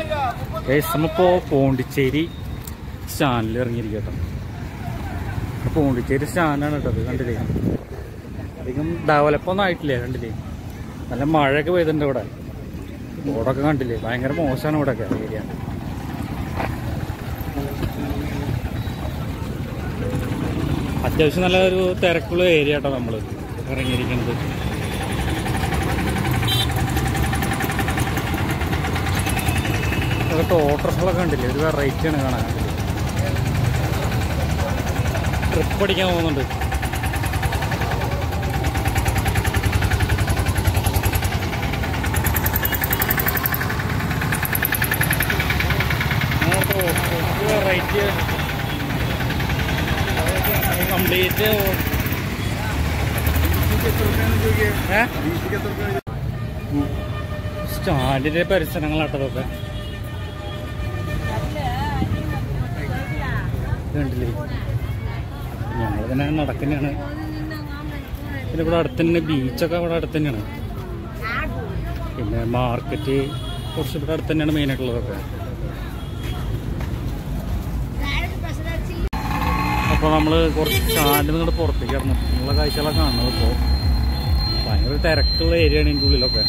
നമ്മളിപ്പോൾ പോണ്ടിച്ചേരി സ്റ്റാൻഡിൽ ഇറങ്ങിയിരിക്കട്ടോ. പോണ്ടിച്ചേരി സ്റ്റാൻഡാണ് കേട്ടോ. അത് കണ്ടില്ലേ, അധികം ഡെവലപ്പൊന്നും ആയിട്ടില്ലേ. കണ്ടില്ലേ, നല്ല മഴയൊക്കെ പെയ്തിട്ടുണ്ട് ഇവിടെ. റോഡൊക്കെ കണ്ടില്ലേ, ഭയങ്കര മോശമാണ് ഇവിടെയൊക്കെ ഏരിയ. അത്യാവശ്യം നല്ല ഒരു തിരക്കുള്ള ഏരിയ കേട്ടോ നമ്മൾ ഇറങ്ങിയിരിക്കുന്നത്. അതൊക്കെ ഓട്ടോറിക്ഷകളൊക്കെ കണ്ടില്ലേ, ഒരു വെറൈറ്റിയാണ് കാണാൻ. ട്രിപ്പ് അടിക്കാൻ പോകുന്നുണ്ട്. വെറൈറ്റി കംപ്ലീറ്റ് സ്റ്റാൻഡിന്റെ പരിസരങ്ങളാട്ടതൊക്കെ കണ്ടില്ലേ. ഞങ്ങൾ തന്നെ നടക്കുന്നതാണ്. പിന്നെ ഇവിടെ അടുത്ത് തന്നെ ബീച്ചൊക്കെ ഇവിടെ അടുത്ത് തന്നെയാണ്. പിന്നെ മാർക്കറ്റ് കുറച്ച് ഇവിടെ അടുത്ത് തന്നെയാണ് മെയിനായിട്ടുള്ളതൊക്കെ. അപ്പോൾ നമ്മൾ കുറച്ച് സ്റ്റാൻഡിൽ നിന്നിട്ട് പുറത്തേക്ക് ഇറങ്ങും. ഉള്ള കാഴ്ചകളൊക്കെ കാണുന്നത്. ഇപ്പോൾ ഭയങ്കര തിരക്കുള്ള ഏരിയയാണ് ഇതിൻ്റെ ഉള്ളിലൊക്കെ.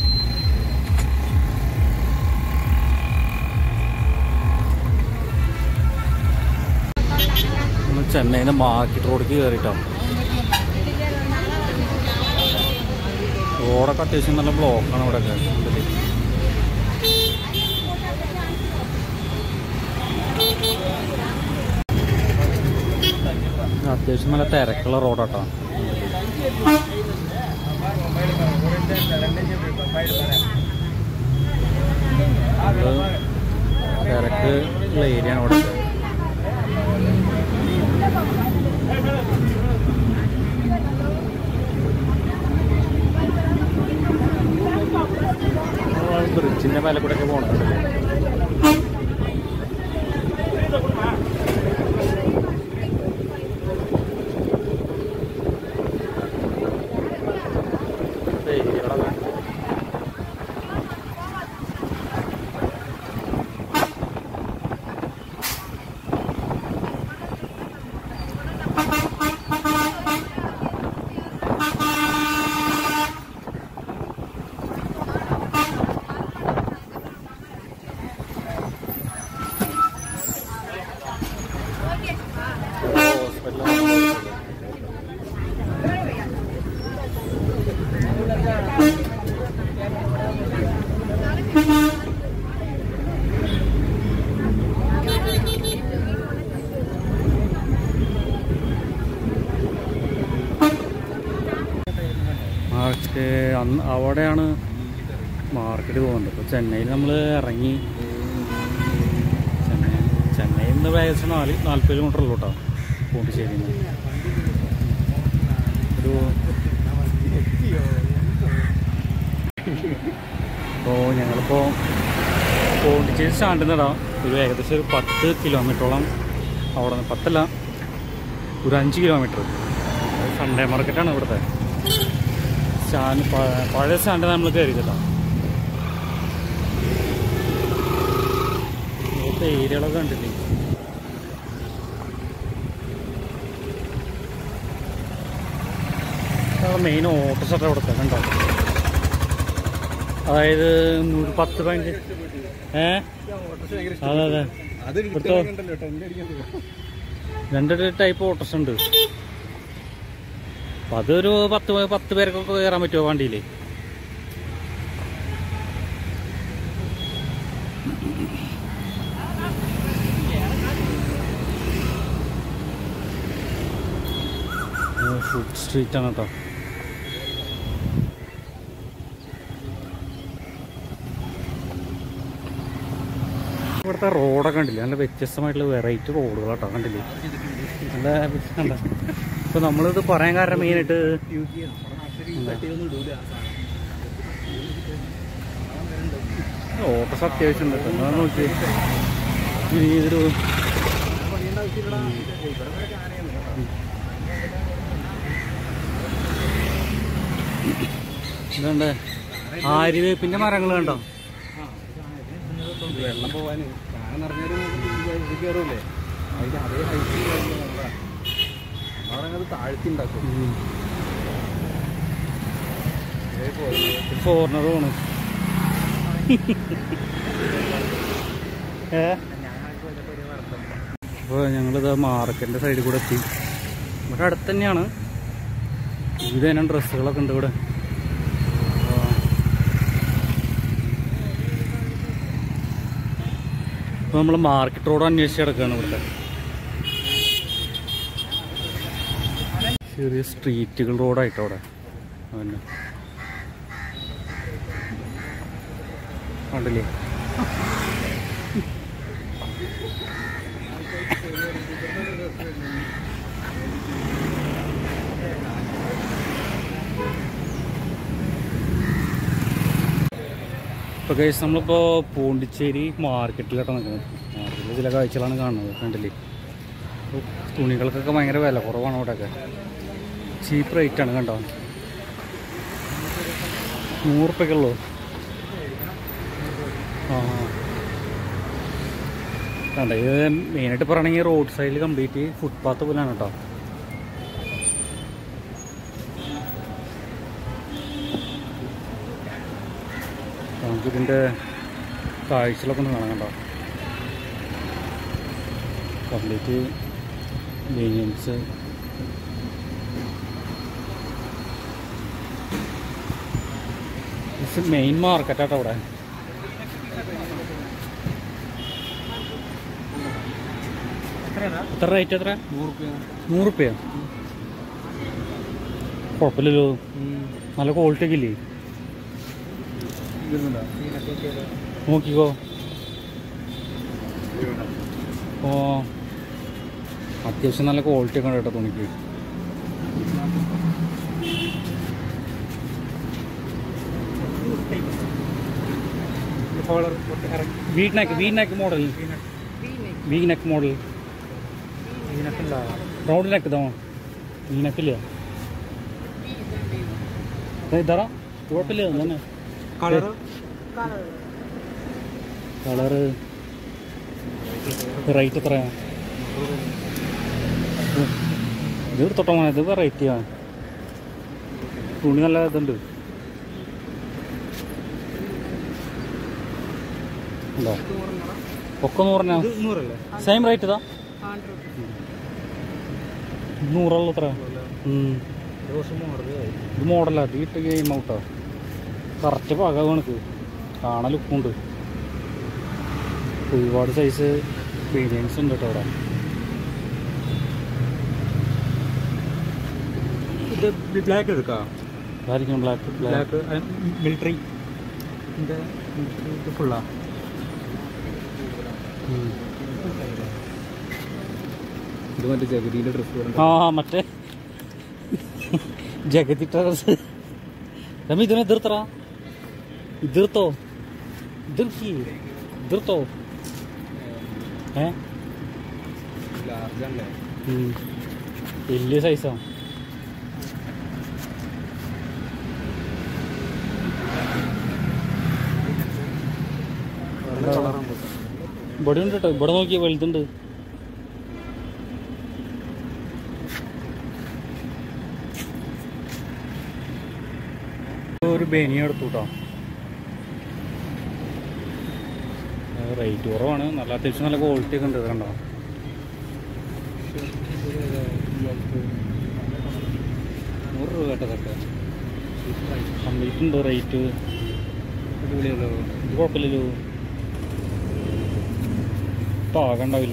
ചെന്നൈയിൽ നിന്ന് മാർക്കറ്റ് റോഡിലേക്ക് കയറിയിട്ടാണ്. റോഡൊക്കെ അത്യാവശ്യം നല്ല ബ്ലോക്കാണ് ഇവിടെയൊക്കെ. അത്യാവശ്യം നല്ല തിരക്കുള്ള റോഡാട്ടോ. തിരക്ക് ഉള്ള ഏരിയ ആണ് ഇവിടെ. ബ്രിഡ്ജിന്റെ മേലെ കൂടെ ഒക്കെ പോകണുണ്ടല്ലേ. അവിടെയാണ് മാർക്കറ്റ് പോകുന്നത്. ഇപ്പോൾ ചെന്നൈയിൽ നമ്മൾ ഇറങ്ങി. ചെന്നൈയിൽ നിന്ന് ഏകദേശം 40 കിലോമീറ്റർ ഉള്ളൂ കേട്ടോ പോണ്ടിച്ചേരിയിൽ നിന്ന്. അപ്പോൾ ഞങ്ങളിപ്പോൾ പോണ്ടിച്ചേരി സ്റ്റാൻഡിൽ നിന്നിടാം ഒരു ഏകദേശം ഒരു 10 കിലോമീറ്ററോളം അവിടെ നിന്ന്, 10 അല്ല ഒരു 5 കിലോമീറ്റർ. സൺഡേ മാർക്കറ്റാണ് ഇവിടുത്തെ സ്റ്റാൻഡ്. പഴയ സ്റ്റാൻഡ് നമ്മൾ കയറിയതല്ലോ. ഇവിടുത്തെ ഏരിയകളൊക്കെ കണ്ടില്ലേ. മെയിൻ ഓട്ടോസൊക്കെ ഇവിടുത്തെ കണ്ടോ. അതായത് 10-15 അതെ അതെ ഇവിടുത്തെ 2 ടൈപ്പ് ഓട്ടോസ് ഉണ്ട്. അപ്പം അതൊരു 10 പേർക്കൊക്കെ കയറാൻ പറ്റുമോ വണ്ടിയിൽ? ഫുഡ് സ്ട്രീറ്റാണ് കേട്ടോ. ഇവിടുത്തെ റോഡൊക്കെ കണ്ടില്ലേ, നല്ല വ്യത്യസ്തമായിട്ടുള്ള വെറൈറ്റി റോഡുകളാട്ടോ. കണ്ടില്ലേ, നല്ല കണ്ട. ഇപ്പോൾ നമ്മളിത് പറയാൻ കാരണം മെയിനായിട്ട് ഓട്ടോസ് അത്യാവശ്യം ഉണ്ട് കേട്ടോ. അതാണ് നോക്കി ഇതൊരു ഇതുണ്ട് ആര്യവേപ്പിൻ്റെ മരങ്ങൾ കണ്ടോ. വെള്ളം പോവാൻ ഞാൻ നിറഞ്ഞൊരു ഇത് കയറൂലേ അതിന് അതേ ഹൈറ്റ് നമ്മളത് താഴ്ത്തി ഉണ്ടാക്കും. ഫോറിനറുമാണ്. അപ്പോൾ ഞങ്ങളിത് മാർക്കറ്റിൻ്റെ സൈഡിൽ കൂടെ എത്തി. ഇവിടെ അടുത്ത് തന്നെയാണ്. ഇത് തന്നെ ഡ്രസ്സുകളൊക്കെ ഉണ്ട് ഇവിടെ. അപ്പോൾ നമ്മൾ മാർക്കറ്റ് റോഡ് അന്വേഷിച്ച് കിടക്കുകയാണ്. ഇവിടുത്തെ ചെറിയ സ്ട്രീറ്റുകൾ റോഡായിട്ട് അവിടെ അതന്നെ കണ്ടില്ലേ. ഇപ്പോൾ ഗൈസ് നമ്മളിപ്പോൾ പോണ്ടിച്ചേരി മാർക്കറ്റിലോട്ട് നിൽക്കുന്നത്. മാർക്കറ്റിൽ ചില കാഴ്ചകളാണ് കാണുന്നത്. കണ്ടില്ലേ, തുണികൾക്കൊക്കെ ഭയങ്കര വില കുറവാണ് ഇവിടെയൊക്കെ. ചീപ്പ് റേറ്റാണ് കണ്ടോ. 100 ഉറുപ്പ്യക്കുള്ളൂ. കണ്ടോ, ഇത് മെയിനായിട്ട് പറയുകയാണെങ്കിൽ റോഡ് സൈഡിൽ കംപ്ലീറ്റ് ഫുട്പാത്ത് പോലെയാണ് കേട്ടോ. നമുക്കിതിൻ്റെ കാഴ്ചകളൊക്കെ ഒന്ന് കാണാൻ കണ്ടോ. കംപ്ലീറ്റ് ബനിയൻസ്, മെയിൻ മാർക്കറ്റാട്ടോ അവിടെ. എത്ര റേറ്റ്? എത്ര? 100 ഉറുപ്പ്യ. കുഴപ്പമില്ലല്ലോ, നല്ല ക്വാളിറ്റി ഒക്കെ ഇല്ലേ? നോക്കിക്കോ. ഓ, അത്യാവശ്യം നല്ല ക്വാളിറ്റി ഒക്കെ ഉണ്ട് കേട്ടോ തുണിക്ക്. V neck model, V neck model, round neck ഇതാ. വീനെക്കില്ല, ഇതാ കുഴപ്പമില്ല തന്നെ. കളറ് റേറ്റ് എത്രയാണ്? ഇത് എടുത്തോട്ടോ മോനെ, ഇത് വെറൈറ്റിയാണ്. തുണി നല്ല ഇതുണ്ട്. ഉണ്ടോ? ഒക്കെ 100 സെയിം റേറ്റ് ഇതാ. 100 എത്ര? ഇത് മോഡലാ, ഇത് ഗെയിം ഔട്ടോ. കറക്റ്റ് പാകാവ് കണക്ക് കാണാൻ ലുക്കുണ്ട്. ഒരുപാട് സൈസ് ബനിയൻസ് ഉണ്ട് കേട്ടോ അവിടെ. ഇത് ബ്ലാക്ക് എടുക്കാം. അതായിരിക്കും ബ്ലാക്ക്. Black military ഫുള്ളാ. ഇത് മറ്റേ ജഗതിൻ്റെ ഡ്രസ്സ്. ആ, മറ്റേ ജഗതി ഡ്രസ്. രമി ഇതിനെ എതിർത്തറ, എതിർത്തോ, എതിർത്തോ. വലിയ സൈസാ. ഇവിടെ ഉണ്ട് കേട്ടോ. ഇവിടെ നോക്കിയ വലുതുണ്ട്. ഒരു ബനിയ എടുത്തു കേട്ടോ. റേറ്റ് കുറവാണ്, നല്ല അത്യാവശ്യം നല്ല ക്വാളിറ്റി ഒക്കെ ഉണ്ട്. കണ്ടോ, ₹100 കേട്ടതൊക്കെ കംപ്ലീറ്റ് ഉണ്ട്. റേറ്റ് അടിപൊളിയല്ലോ, ഇത് കുഴപ്പമില്ലല്ലോ, പാകം ഉണ്ടാവില്ല.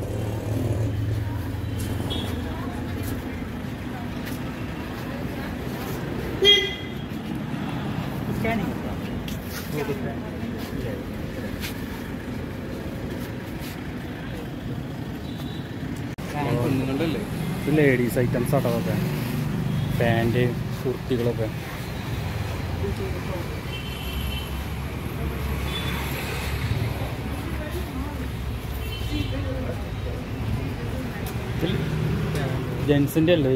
ഇത് ലേഡീസ് ഐറ്റംസ് ആട്ടോ അതൊക്കെ. പാൻറ്, കുർത്തികളൊക്കെ. ജെൻസിൻ്റെ അല്ലേ?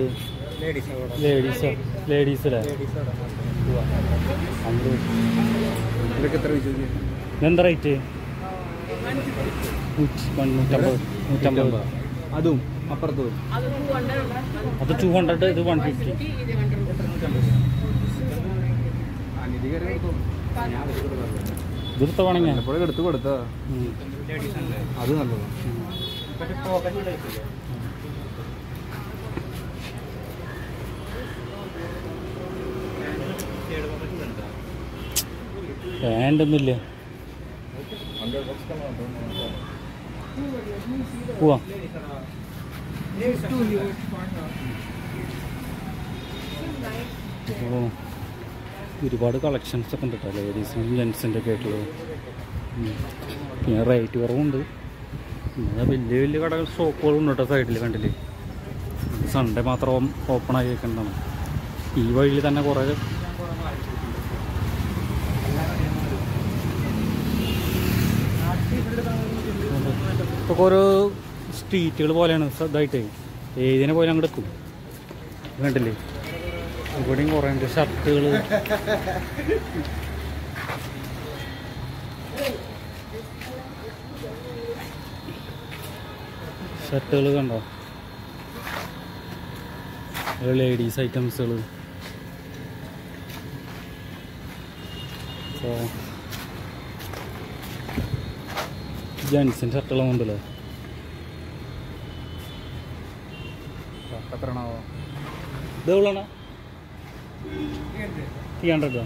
ലേഡീസല്ലേ? ഇതൊക്കെ എത്ര? എന്താ റേറ്റ്? 150. അതും അപ്പുറത്തും അത് 200, ഇത് 150. ഇതെടുത്ത വേണമെങ്കിൽ എപ്പോഴും എടുത്ത് കൊടുത്താ അത് നല്ലത്. പാൻ്റൊന്നുമില്ല. പോവാ. ഒരുപാട് കളക്ഷൻസ് ഒക്കെ ഉണ്ട് കേട്ടോ, ലേഡീസിനും ജെൻസിൻ്റെ ഒക്കെ ആയിട്ടുള്ളത്. പിന്നെ റേറ്റ് കുറവുണ്ട്. പിന്നെ വലിയ വലിയ കടകൾ ഷോപ്പുകളും ഉണ്ട് കേട്ടോ സൈഡിൽ, കണ്ടില്ലേ. സൺഡേ മാത്രം ഓപ്പൺ ആയി വെക്കേണ്ടതാണ്. ഈ വഴിയിൽ തന്നെ കുറേ ഇപ്പോൾ ഓരോ സ്ട്രീറ്റുകൾ പോലെയാണ് ഇതായിട്ട്, ഏതിനെ പോലെ അങ്ങോട്ട് എത്തും. കണ്ടില്ലേ, ഇവിടെയും കുറേ ഉണ്ട് ഷർട്ടുകൾ. ഷർട്ടുകൾ കണ്ടോ, ലേഡീസ് ഐറ്റംസുകൾ. ജെൻസിൻ്റെ ഷർട്ടുകളും ഉണ്ടല്ലോ. എത്രയാണോ ഇതെവിടെയാണ്? 300.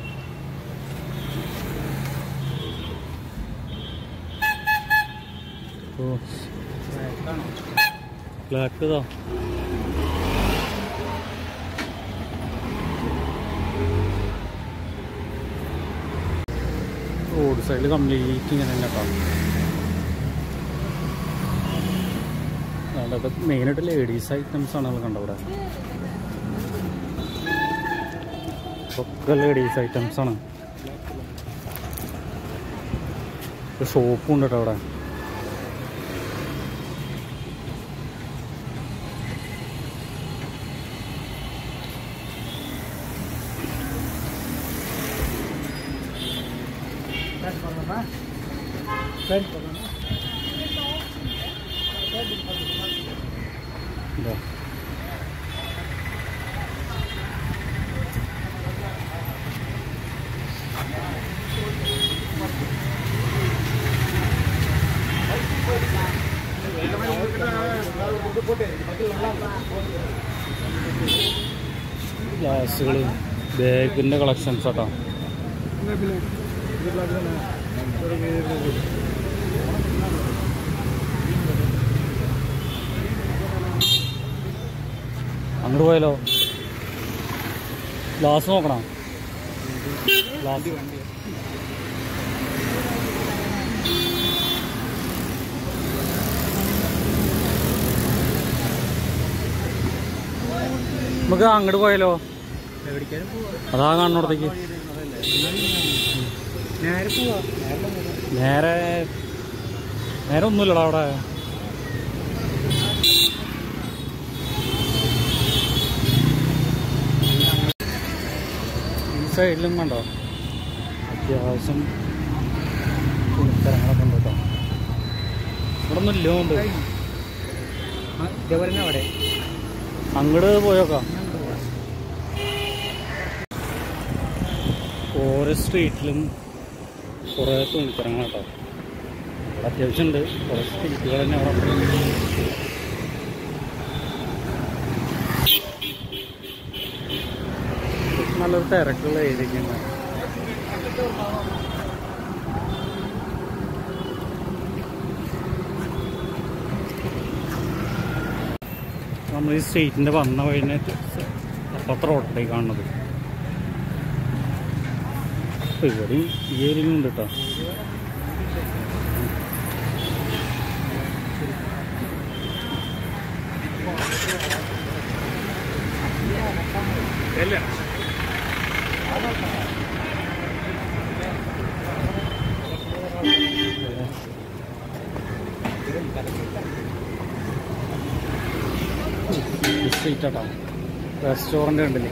ഓ ബ്ലാക്ക് ഇതാ. റോഡ് സൈഡിൽ കംപ്ലീറ്റ് ഇങ്ങനെ തന്നെ കേട്ടോ. അതൊക്കെ മെയിനായിട്ട് ലേഡീസ് ഐറ്റംസ് ആണ് നമ്മൾ കണ്ടത് ഇവിടെ. ഒക്കെ ലേഡീസ് ഐറ്റംസ് ആണ്. ഷോപ്പും ഉണ്ട് കേട്ടോ അവിടെ. ഗ്ലാസുകൾ, ബാഗിൻ്റെ കളക്ഷൻസ് കേട്ടോ. അങ്ങോട്ട് പോയാലോ? ഗ്ലാസ് നോക്കണം. ഗ്ലാസ് നമുക്ക് അങ്ങോട്ട് പോയാലോ? അതാ കാണുന്നിടത്തേക്ക് നേരെ നേരെ ഒന്നുമില്ലടാ അവിടെ. ഈ സൈഡിലും കണ്ടോ അത്യാവശ്യം തുണിത്തരങ്ങളൊക്കെ ഉണ്ട് കേട്ടോ. ഇവിടെ ഒന്നും ഇല്ലോണ്ട്. അവിടെ അങ്ങോട്ട് പോയോക്കാം. ഓരോ സ്ട്രീറ്റിലും കുറേ തുണിത്തരങ്ങൾ കേട്ടോ. ഇവിടെ അത്യാവശ്യം ഉണ്ട്. കുറേ സ്ട്രീറ്റുകൾ തന്നെ അവിടെ നല്ലൊരു തിരക്കുള്ള ഏരിയയ്ക്കാണ്. നമ്മൾ ഈ സ്ട്രീറ്റിൻ്റെ വന്ന വഴിനെ അപ്പുറത്തെ റോഡിലേക്ക് കാണുന്നത്. അപ്പോൾ ഇവിടെയും ഈ ഏരിയയിലും ഉണ്ട് കേട്ടോ. സ്ട്രീറ്റ് ആട്ടോ. റെസ്റ്റോറൻറ്റ് കണ്ടില്ലേ?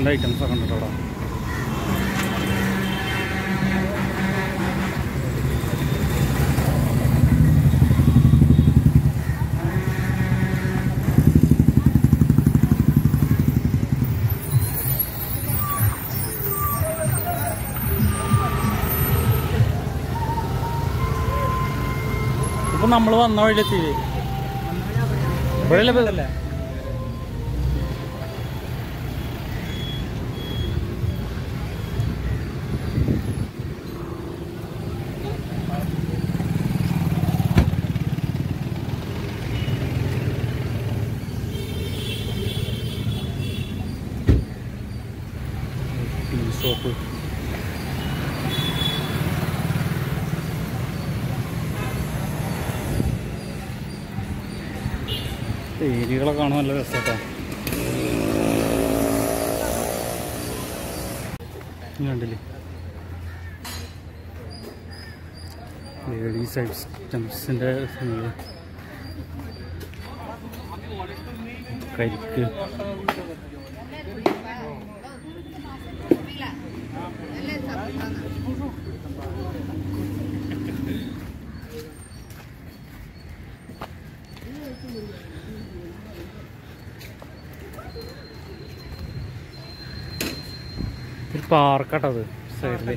റെസ്റ്റോറൻറ്റ് ഐറ്റംസ് ഒക്കെ ഉണ്ട് അവിടെ. ഇപ്പം നമ്മൾ വന്ന വഴിയിലെത്തി ഇവിടെ പോയതല്ലേ. ടീ ഷോപ്പ് ഏരിയകളൊക്കെ കാണാൻ നല്ല രസമായിട്ടാണ്. കണ്ടില്ലേ ലേഡീസ് ഐറ്റംസിൻ്റെ കരിക്ക്, ഒരു പാർക്കാട്ടത് സൈഡിൽ.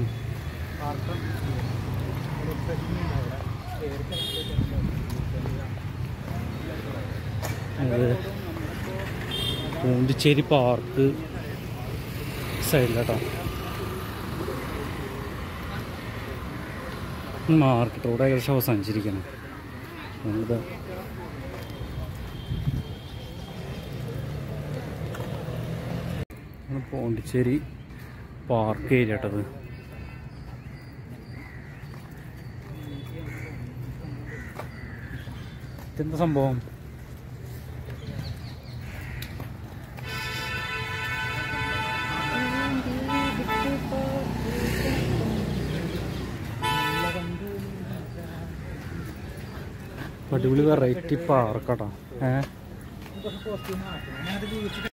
അത് പോണ്ടിച്ചേരി പാർക്ക് സൈഡിലാട്ടോ. മാർക്കറ്റ് റോഡ് ഏകദേശം അവസാനിച്ചിരിക്കണം. നമ്മളിത് പോണ്ടിച്ചേരി പാർക്ക് ഏരിയ കേട്ടത്. ഇതെന്താ സംഭവം? അടിപൊളി വെറൈറ്റി പാർക്കാട്ടോ.